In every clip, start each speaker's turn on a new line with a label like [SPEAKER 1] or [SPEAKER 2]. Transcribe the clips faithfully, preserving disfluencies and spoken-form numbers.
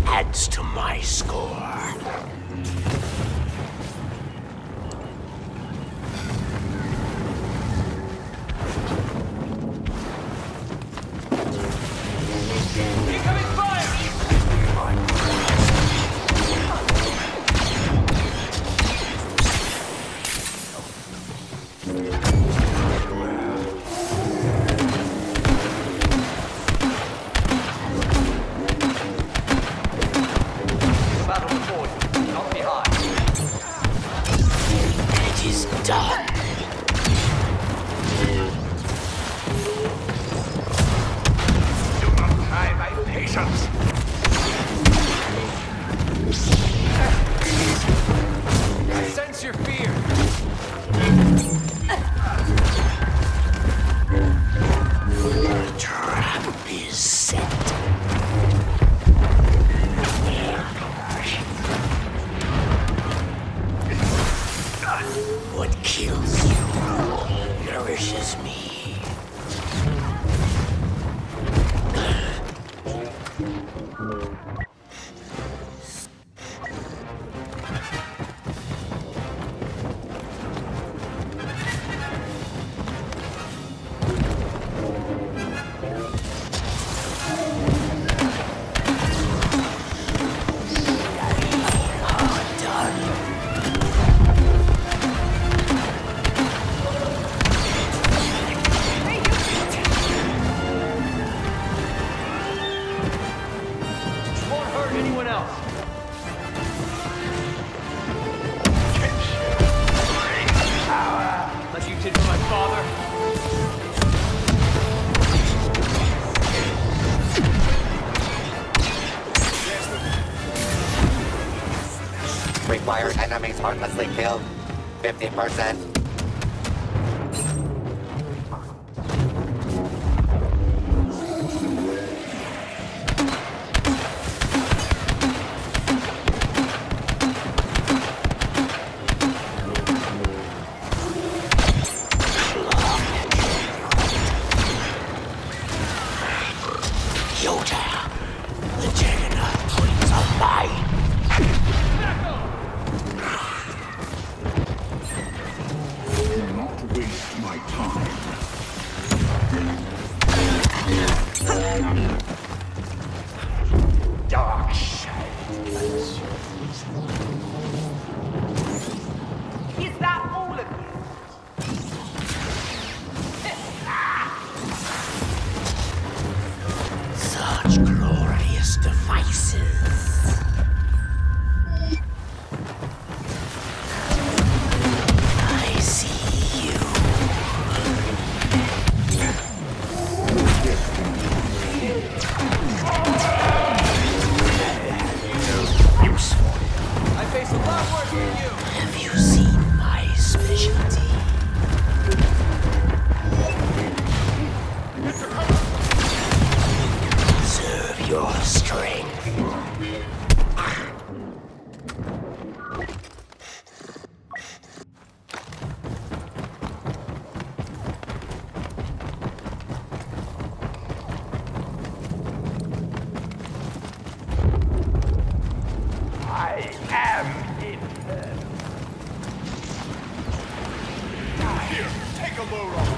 [SPEAKER 1] adds to my score. Done. Do not try my patience. I sense your fear. The trap is set. What kills you nourishes me. Anyone else? Like you did for my father?
[SPEAKER 2] Required enemies heartlessly killed. fifty percent.
[SPEAKER 1] Yoda, the Juggernaut points are mine.
[SPEAKER 3] Do not waste my time.
[SPEAKER 1] Dark side.
[SPEAKER 4] Is that all of you?
[SPEAKER 1] Such glorious devices. I see you. Useful.
[SPEAKER 4] I face a lot worse than you.
[SPEAKER 1] Have you seen my specialty? Serve your strength. I am infernal.
[SPEAKER 3] Here, take a load off.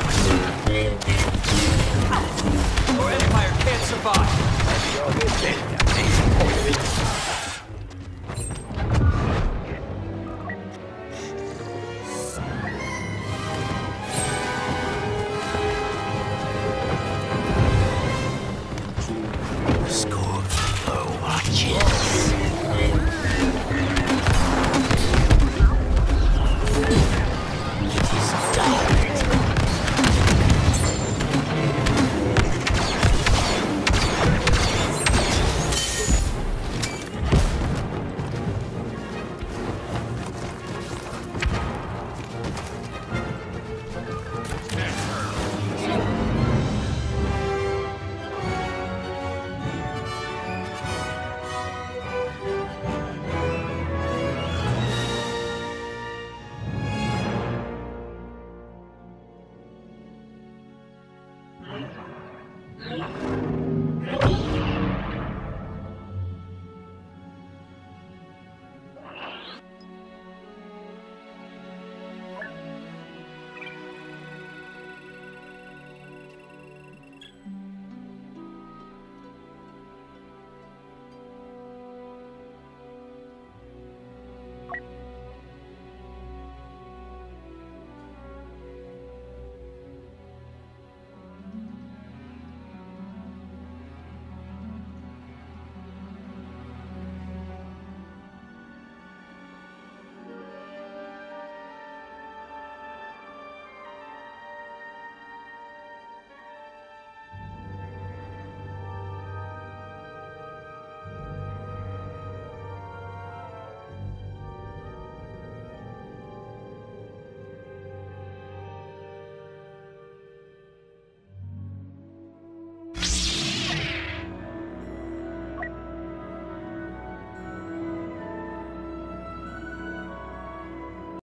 [SPEAKER 4] Our empire can't survive.
[SPEAKER 1] You're